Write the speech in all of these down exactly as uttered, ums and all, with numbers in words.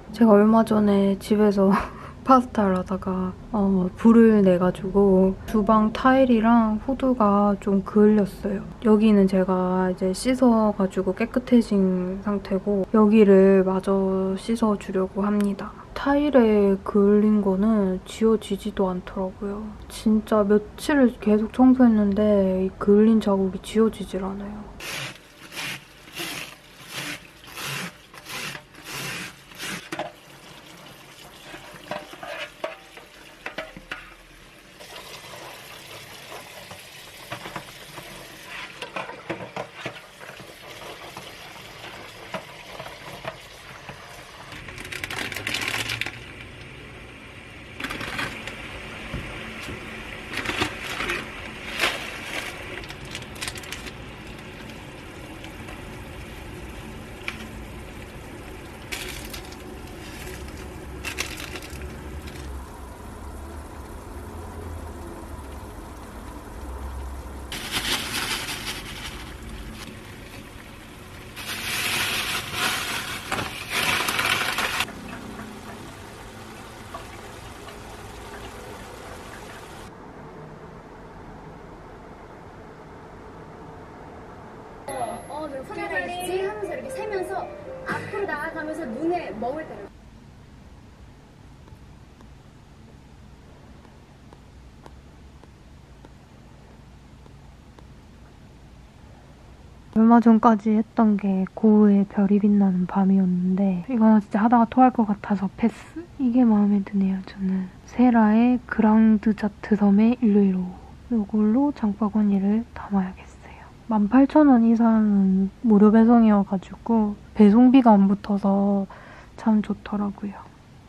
제가 얼마 전에 집에서 파스타를 하다가 어, 불을 내가지고 주방 타일이랑 후드가 좀 그을렸어요. 여기는 제가 이제 씻어가지고 깨끗해진 상태고 여기를 마저 씻어주려고 합니다. 타일에 그을린 거는 지워지지도 않더라고요. 진짜 며칠을 계속 청소했는데 이 그을린 자국이 지워지질 않아요. 어, 내가 소리를 하면서 이렇게 세면서 앞으로 나아가면서 눈에 멍을 때려. 얼마 전까지 했던 게 고흐의 별이 빛나는 밤이었는데 이거는 진짜 하다가 토할 것 같아서 패스. 이게 마음에 드네요, 저는. 세라의 그랑드 자트 섬의 일루이로. 이걸로 장바구니를 담아야겠어요. 만 팔천 원 이상은 무료 배송이어가지고 배송비가 안 붙어서 참 좋더라고요.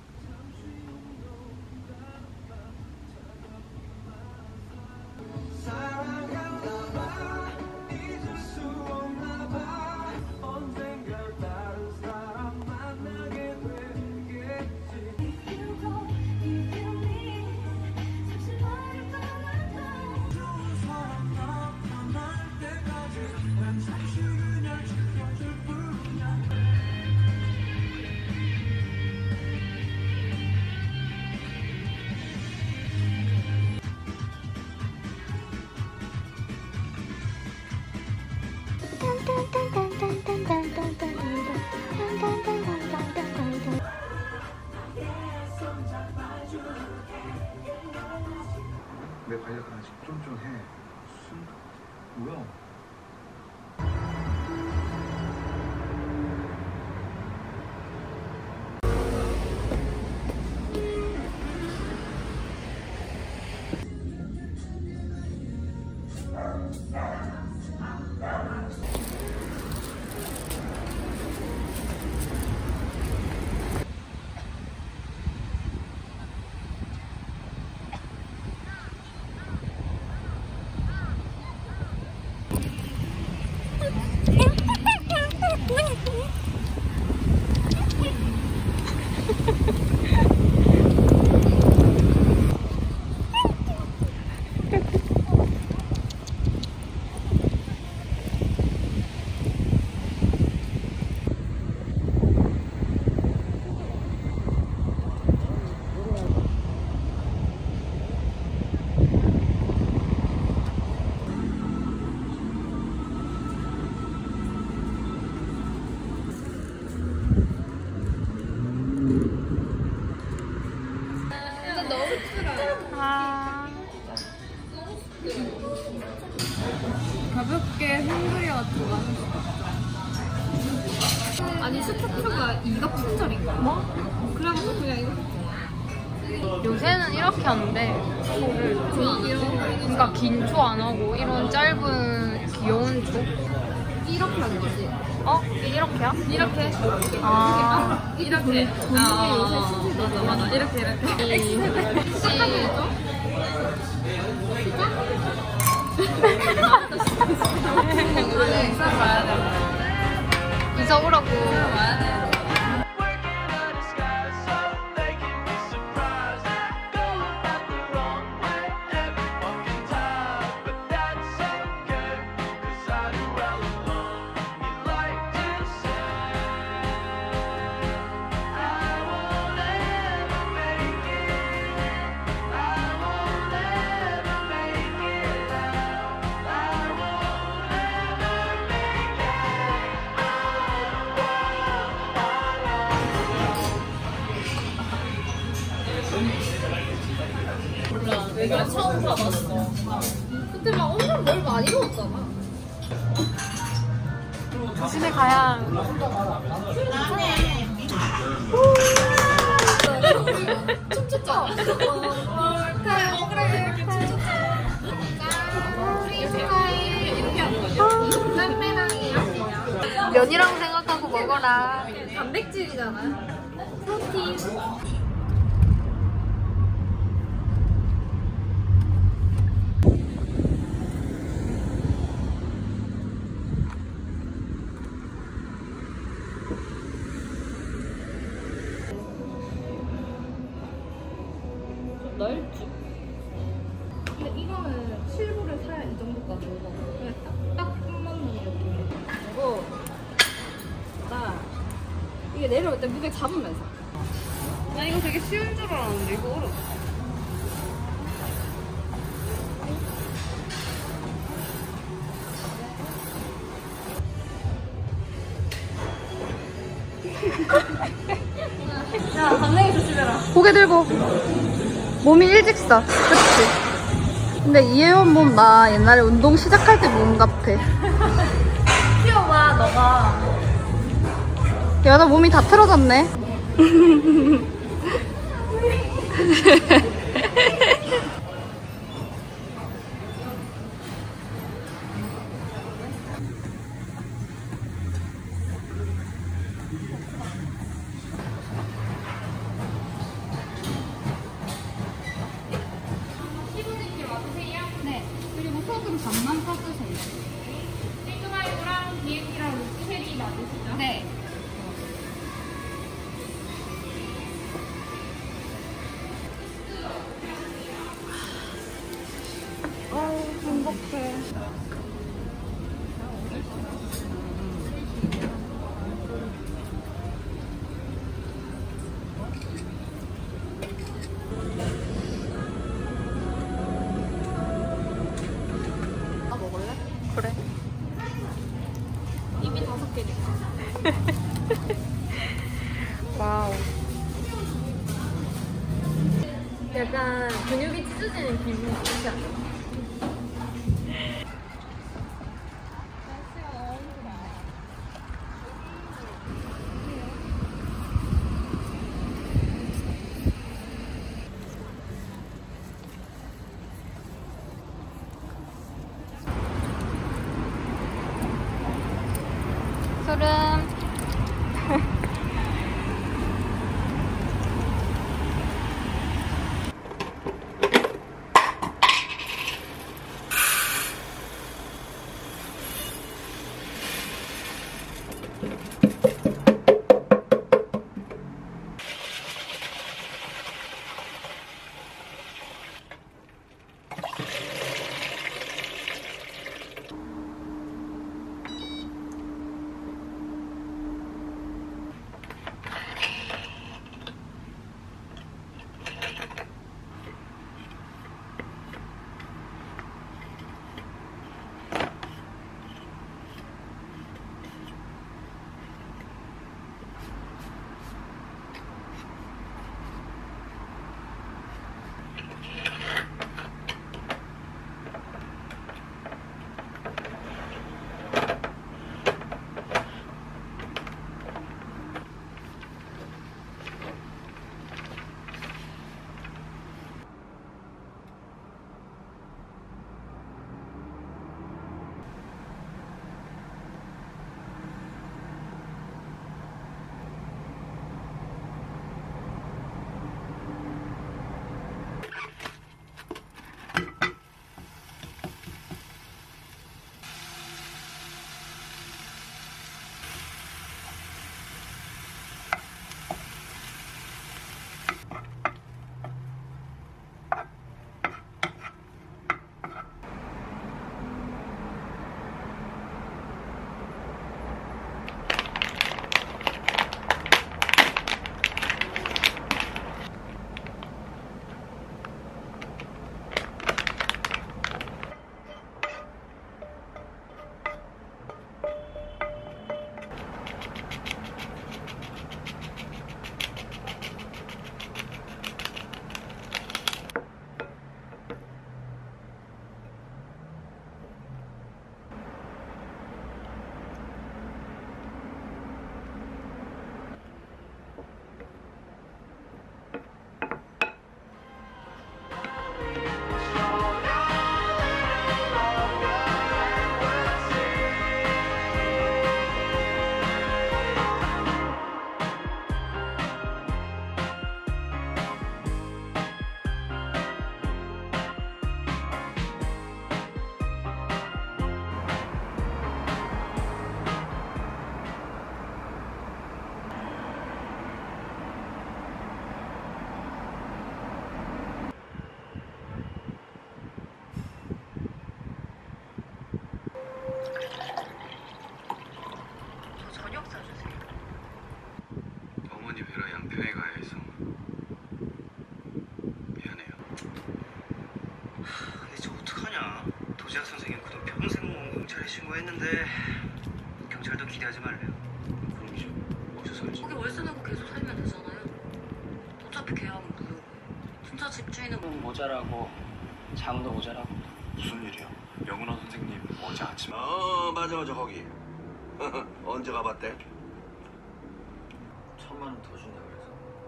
내 관리가 아직 쫀쫀해. 순 뭐야? 가볍게 헝그리어 같은 거 하는 거 같다. 아니 스타트가 이가 품절인가? 뭐? 그래가지고 그냥 이거 요새는 이렇게 하는데 그러니까 긴 초 안 하고 이런 짧은 귀여운 초? 이렇게 하는 거지. 어? 이렇게야? 이렇게. 아, 이렇게. 아, 요새 시즌 맞아 맞아. 이렇게 이렇게. X. 시작. 이사 오라고. I 내가 처음 가봤어. 그때 막 엄청 뭘 많이 먹었잖아. 조심해 가야. 춤췄죠? 그래 그래 춤췄잖아. 이렇게 하는 거죠? 짬매랑이랑 뭐야? 면이라고 생각하고 먹어라. 단백질이잖아. 프로틴. 넓지. 근데 이거는 칠부를 사야 이 정도까지 오고 그냥 딱딱 끊는 느낌. 그리고 나 이게 내려올 때 무게 잡으면서. 나 이거 되게 쉬운 줄 알았는데 이거 어려워. 야, 강냉이 조심해라. 고개 들고. 몸이 일직 사. 그치? 근데 이혜원 몸 나 옛날에 운동 시작할 때 몸 같아. 귀여워, 너가. 야, 나 몸이 다 틀어졌네. 네. 그리고 소금 반만 타주세요. 싱크마요랑 비행기랑 로켓이 맞으시죠? 네. 아우, 행복해. 아, 먹을래? 그래. 입이 다섯 개니까. 와우. 약간 근육이 찢어지는 기분이 좋지 않아? 소름. 신고했는데 경찰도 기대하지 말래요. 그럼 이제 어디서 살지? 거기 월세 내고 계속 살면 되잖아요. 어차피 계약은 무효고. 진짜 집주인은 모자라고 잠도 모자라고. 무슨 일이야? 명은원 선생님 어제 아침 어 맞아 맞아 거기 언제 가봤대? 천만 원 더 준다 그래서.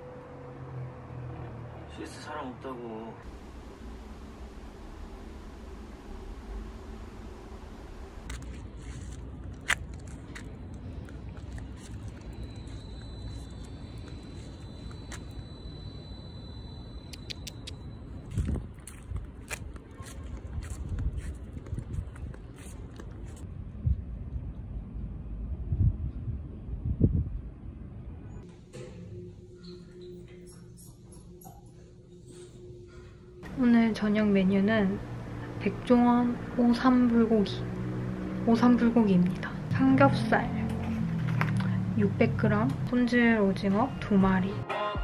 시스 사람 없다고. 오늘 저녁 메뉴는 백종원 오삼불고기, 오삼불고기입니다. 삼겹살 육백 그램, 손질 오징어 두 마리.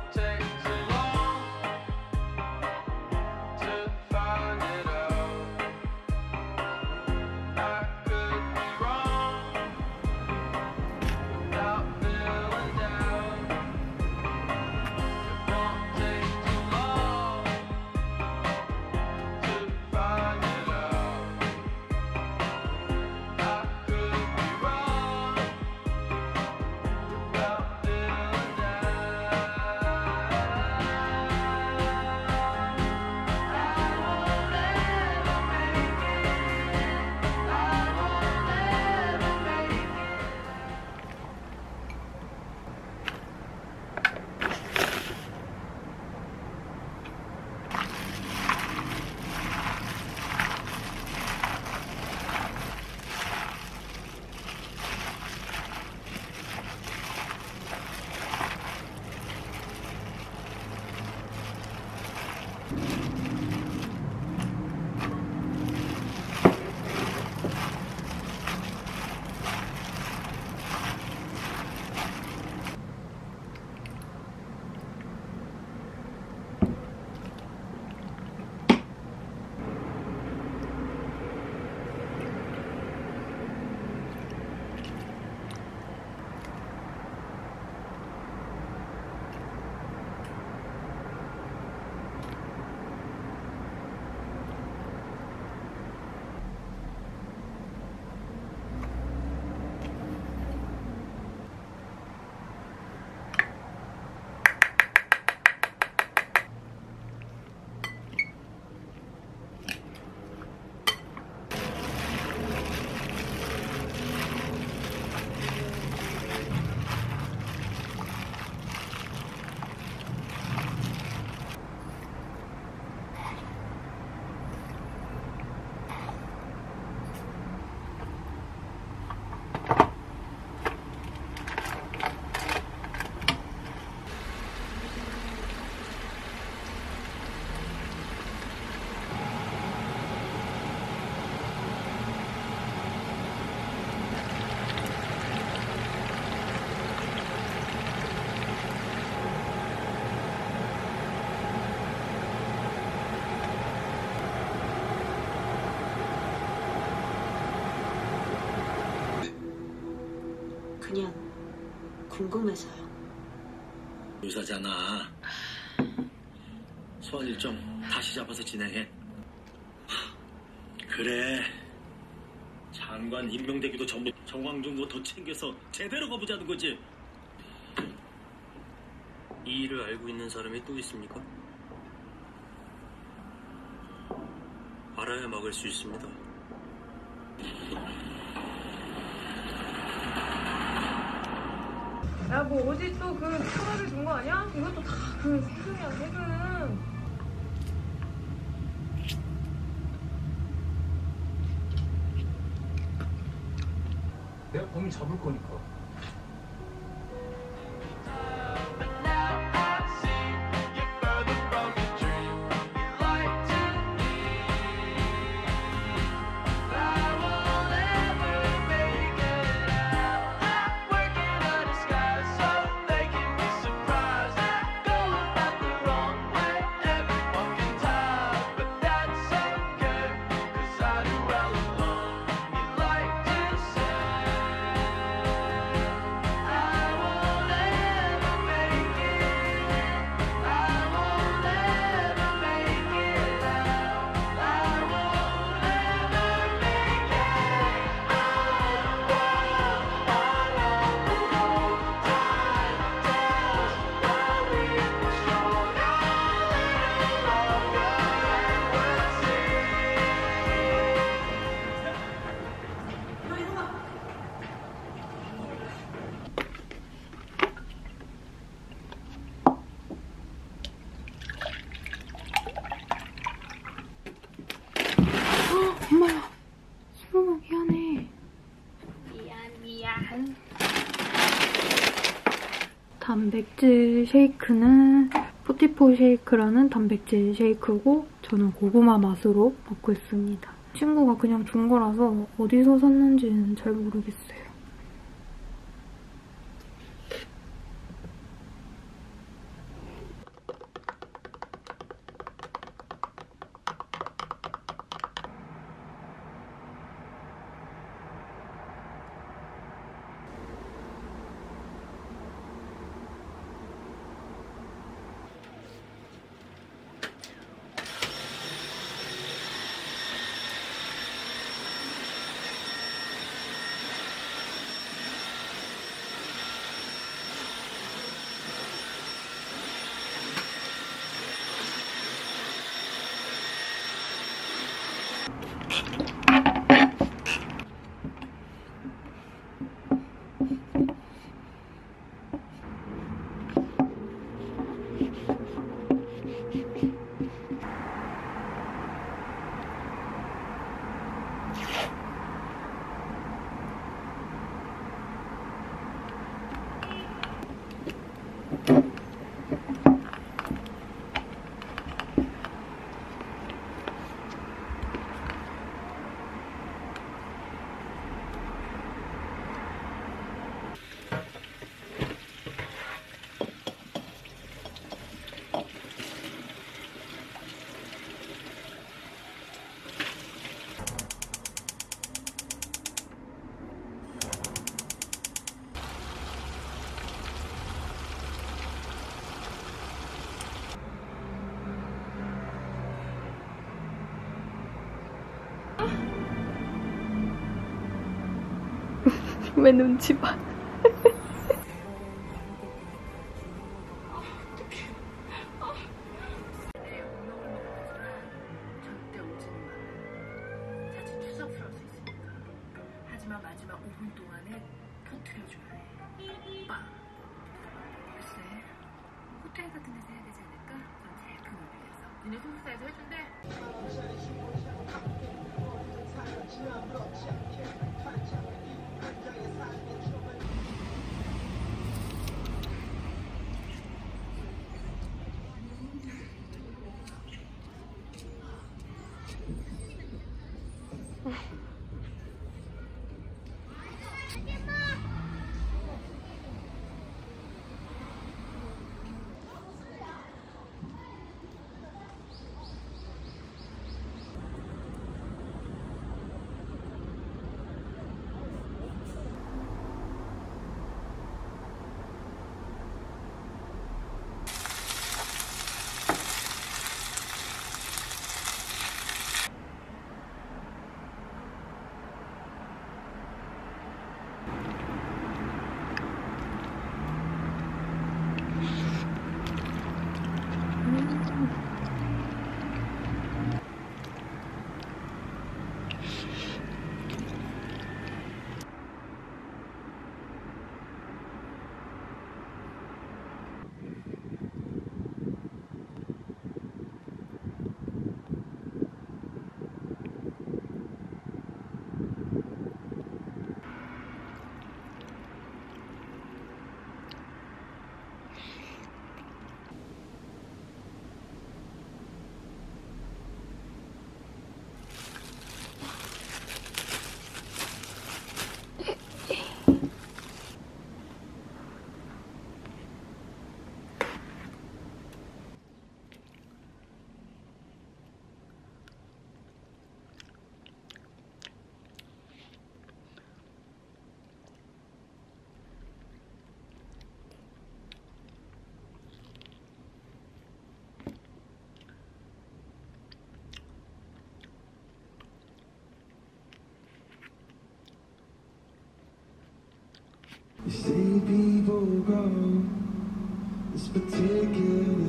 그냥 궁금해서요. 의사잖아. 소환 일정 다시 잡아서 진행해. 그래. 장관 임명되기도 전부 정황정보 더 챙겨서 제대로 가보자는 거지. 이 일을 알고 있는 사람이 또 있습니까? 알아야 막을 수 있습니다. 야, 뭐 어디 또 그 표를 준 거 아니야? 이것도 다 그 세금이야, 세금. 내가 범인 잡을 거니까. 단백질 쉐이크는 포티포 쉐이크라는 단백질 쉐이크고 저는 고구마 맛으로 먹고 있습니다. 친구가 그냥 준 거라서 어디서 샀는지는 잘 모르겠어요. 왜 눈치 봐? 절대 울지는 마. 자칫 추잡스러울 수 있으니까. 하지만 마지막 오 분 동안에 터트려줘야 해. 빵. 글쎄, 호텔 같은 데서 해야 되지 않을까? 좀 제일 큰 호텔에서. 니네 소속사에서 해준대? You see people go this particular